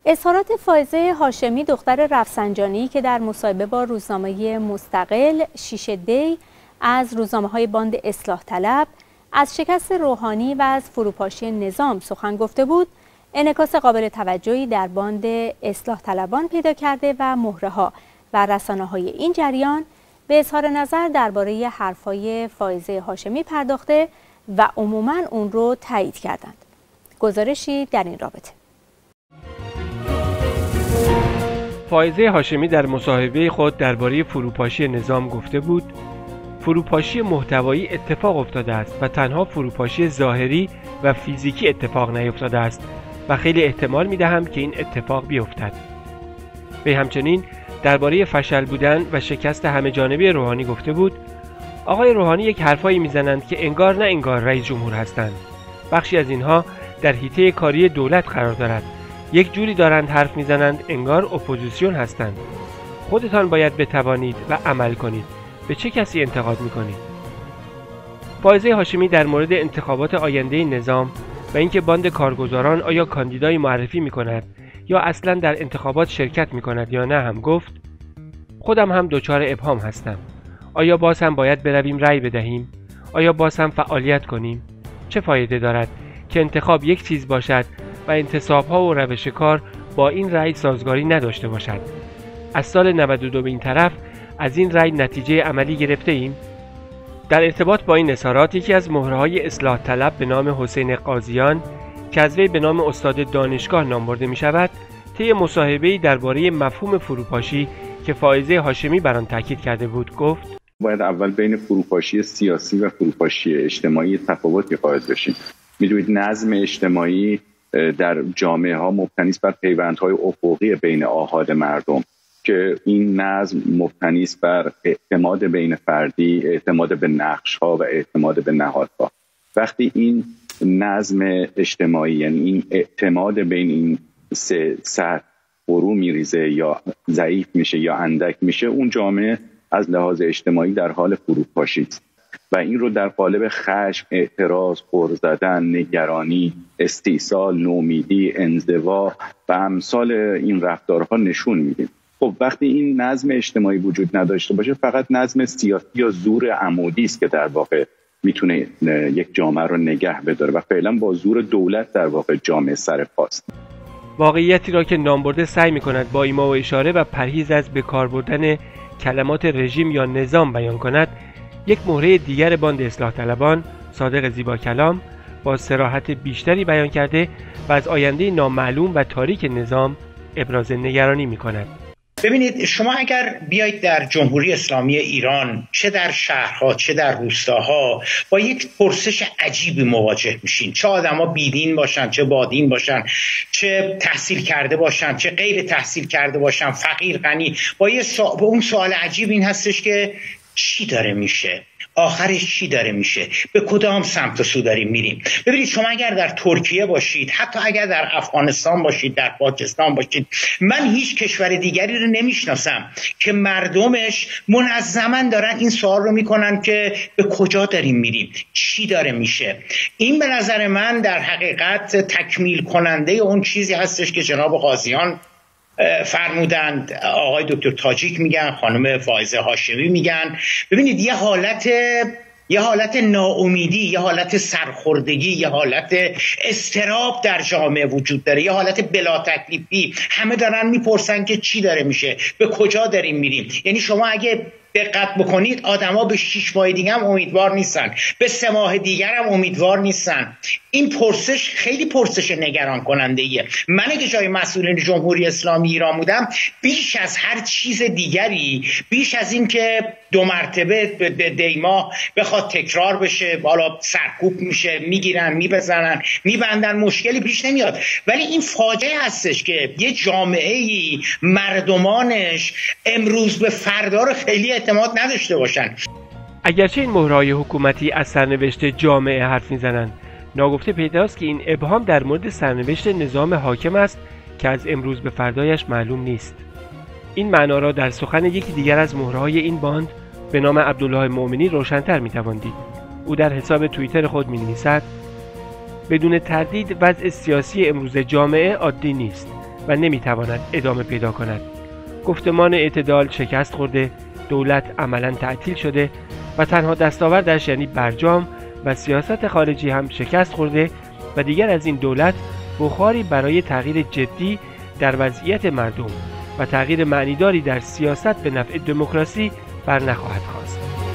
اظهارات فائزه هاشمی دختر رفسنجانی که در مصاحبه با روزنامه مستقل شیشه دی از روزنامه‌های باند اصلاح طلب از شکست روحانی و از فروپاشی نظام سخن گفته بود، انعکاس قابل توجهی در باند اصلاح طلبان پیدا کرده و مهره‌ها و رسانه‌های این جریان به اظهار نظر درباره حرف‌های فائزه هاشمی پرداخته و عموماً اون رو تایید کردند. گزارشی در این رابطه. فائزه هاشمی در مصاحبه خود درباره فروپاشی نظام گفته بود: فروپاشی محتوایی اتفاق افتاده است و تنها فروپاشی ظاهری و فیزیکی اتفاق نیفتاده است و خیلی احتمال می‌دهم که این اتفاق بیفتد. وی همچنین درباره فشل بودن و شکست همه جانبه روحانی گفته بود: آقای روحانی یک حرفایی میزنند که انگار نه انگار رئیس جمهور هستند. بخشی از اینها در حیطه کاری دولت قرار دارد. یک جوری دارند حرف میزنند انگار اپوزیسیون هستند. خودتان باید بتوانید و عمل کنید. به چه کسی انتقاد میکنید؟ فائزه هاشمی در مورد انتخابات آینده نظام و اینکه باند کارگزاران آیا کاندیدایی معرفی میکند یا اصلا در انتخابات شرکت میکند یا نه هم گفت: خودم هم دچار ابهام هستم. آیا باز هم باید برویم رأی بدهیم؟ آیا باز هم فعالیت کنیم؟ چه فایده دارد که انتخاب یک چیز باشد و انتصاب‌ها و روش کار با این رأی سازگاری نداشته باشد؟ از سال 92 به این طرف از این رأی نتیجه عملی گرفته ایم؟ در ارتباط با این اظهارات یکی از مهره‌های اصلاح طلب به نام حسین قاضیان که از وی به نام استاد دانشگاه نام برده می شود، طی مصاحبه‌ای درباره مفهوم فروپاشی که فائزه هاشمی بر آن تاکید کرده بود گفت: باید اول بین فروپاشی سیاسی و فروپاشی اجتماعی تفاوتی قائل بشیم. می‌دونید نظم اجتماعی در جامعه ها مبتنی است بر پیوندهای افقی بین آحاد مردم که این نظم مبتنی است بر اعتماد بین فردی، اعتماد به نقش‌ها و اعتماد به نهادها. وقتی این نظم اجتماعی، یعنی این اعتماد بین این سه سطح فرو میریزه یا ضعیف میشه یا اندک میشه، اون جامعه از لحاظ اجتماعی در حال فروپاشی است و این رو در قالب خشم، اعتراض، غر زدن، نگرانی، استیصال، نومیدی، انزوا و امثال این رفتارها نشون میدیم. خب وقتی این نظم اجتماعی وجود نداشته باشه، فقط نظم سیاسی یا زور عمودی است که در واقع میتونه یک جامعه رو نگه بداره و فعلا با زور دولت در واقع جامعه سر پاست. واقعیتی را که نامبرده سعی میکند با ایما و اشاره و پرهیز از به کار بردن کلمات رژیم یا نظام بیان کند، یک مهره دیگر باند اصلاح طلبان، صادق زیبا کلام، با صراحت بیشتری بیان کرده و از آینده نامعلوم و تاریک نظام ابراز نگرانی می‌کند. ببینید، شما اگر بیایید در جمهوری اسلامی ایران، چه در شهرها چه در روستاها، با یک پرسش عجیبی مواجه میشین. چه آدما بیدین باشن، چه بادین باشن، چه تحصیل کرده باشن، چه غیر تحصیل کرده باشن، فقیر غنی، با اون سوال عجیب این هستش که چی داره میشه؟ آخرش چی داره میشه؟ به کدام سمت و سو داریم میریم؟ ببینید، شما اگر در ترکیه باشید، حتی اگر در افغانستان باشید، در پاکستان باشید، من هیچ کشور دیگری رو نمیشناسم که مردمش منظما دارن این سوال رو میکنن که به کجا داریم میریم؟ چی داره میشه؟ این به نظر من در حقیقت تکمیل کننده اون چیزی هستش که جناب قاضیان فرمودند، آقای دکتر تاجیک میگن، خانم فائزه هاشمی میگن. ببینید، یه حالت ناامیدی، یه حالت سرخوردگی، یه حالت اضطراب در جامعه وجود داره، یه حالت بلا تکلیفی. همه دارن میپرسن که چی داره میشه، به کجا داریم میریم. یعنی شما اگه دقت بکنید، آدما به 6 ماه دیگه هم امیدوار نیستن، به 3 ماه دیگر هم امیدوار نیستن. این پرسش خیلی پرسش نگران کننده ایه. من که جای مسئولین جمهوری اسلامی ایران بودم، بیش از هر چیز دیگری، بیش از این که 2 مرتبه به دیما بخواد تکرار بشه، بالا سرکوب میشه، میگیرن، میبزنن، میبندن، مشکلی پیش نمیاد. ولی این فاجعه هستش که یه جامعه‌ای مردمانش امروز به فردا رو خیلی اعتماد نداشته باشن. اگرچه این مهرهای حکومتی از سرنوشت جامعه حرف میزنند، ناگفته پیداست که این ابهام در مورد سرنوشت نظام حاکم است که از امروز به فردایش معلوم نیست. این معنا را در سخن یکی دیگر از مهرهای این باند به نام عبدالله مومنی روشن‌تر می‌توان دید. او در حساب توییتر خود می‌نویسد: بدون تردید وضع سیاسی امروز جامعه عادی نیست. و نمیتواند ادامه پیدا کند. گفتمان اعتدال شکست خورده، دولت عملاً تعطیل شده و تنها دستاوردش یعنی برجام و سیاست خارجی هم شکست خورده و دیگر از این دولت بخاری برای تغییر جدی در وضعیت مردم و تغییر معنیداری در سیاست به نفع دموکراسی بر نخواهد خواست.